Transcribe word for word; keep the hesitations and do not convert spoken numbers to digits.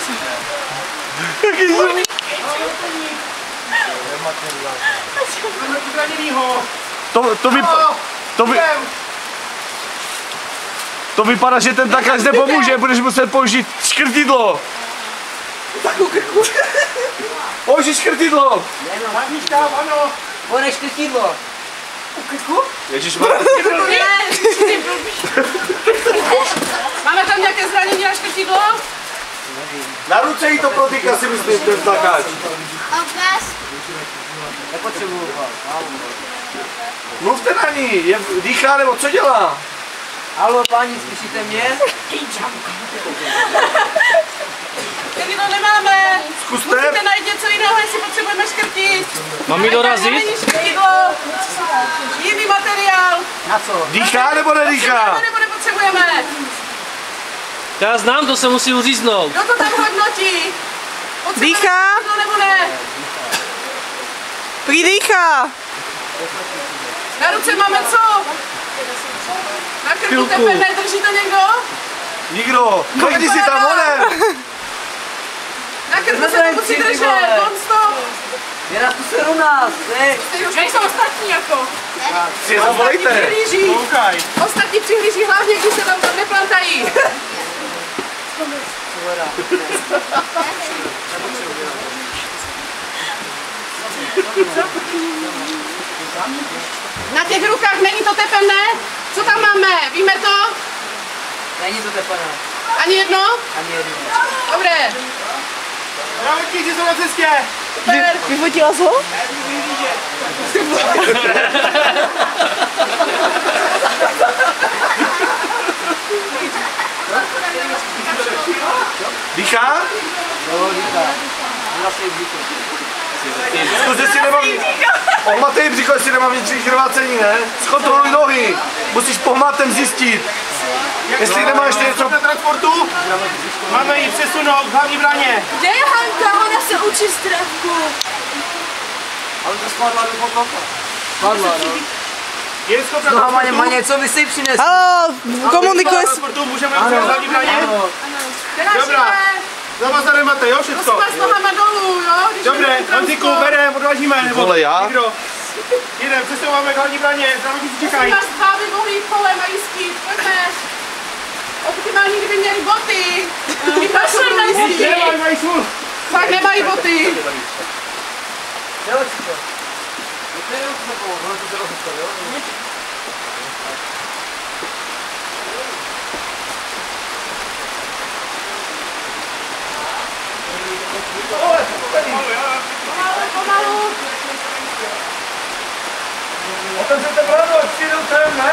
Jaký jsou? To, to, vypa to, vy to vypadá, že ten takař nepomůže, budeš muset použít škrtidlo. Použij škrtidlo. Ano. Bude škrtidlo. U krku? Ježišmarja. Máme tam nějaké zranění na škrtidlo? Na ruce jí to protýká, si myslím, ten takač. Nepotřebuju ho. Mluvte na ní, je, dýchá nebo co dělá? Haló, páni, slyšíte mě? Škrtidlo nemáme. Zkuste. Musíte najít něco jiného, jestli potřebujeme škrtit. Mám jí dorazit? Není škrtidlo. Jiný materiál. Na co? Dýchá nebo nedýchá? Potřebujeme nebo nepotřebujeme? Já znám, to se musí uříznout. Kdo to tam hodnotí? Dýchá? Škrtidlo nebo ne? Prý dýchá. Na ruce máme co? Na krku Chvilku. tepené, drží to někdo? Nikdo. Klidni si tam, onem. Na krku se to musí držet, non-stop. Je na tu se u nás, ne? Nejsou ostatní jako. Si je zavolejte. Přihlíží. Ostatní přihlíží hlavně, když se tam tam neplantají. Na těch rukách není to tepené? Co tam máme? Víme to? Není to tepané. Ani jedno? Ani jedno. Dobré. Zdravotníci jsou na cestě. Super. Vyfotila jsi ho? Dýchá? Jo, dýchá. Vlastně dýchá. Zkus, jestli nemám... Ohmatej břicho, jestli nemám vnitřní krvácení, ne? Zkontroluj nohy. Musíš pohmatem zjistit. Jestli nemáš ještě něco... Na transportu máme ji přesunout k hlavní braně. Kde je Hanka? Ona se učí strachu. Ale to spadla do pokopa. Spadla, no. Je schopna No, má, má transportu? něco by si přines. Halo, komunikuje Na s... transportu můžeme jít k hlavní braně? Ano. Dobrá. Zavazané máte, jo, Prosím všechno? vás nohama dolů, jo? Když Dobré, jdeme na Honzíku, transport. berem, odvážíme, nebo Vole, já? někdo? Jdem, přesouváme k hlavní braně, zdravotníci Prosím čekají. vás, dva by mohli jít kolem a jistít, pojďme. Optimální, kdyby měli boty. Vypašli na jistí. Nemají, mají svůj. Fakt nemají boty. Dělej si to. To je už takovou, ono to se rozhodne, jo? Pomalu, pomalu. Otevřete bránu, ať přijdou sem, ne?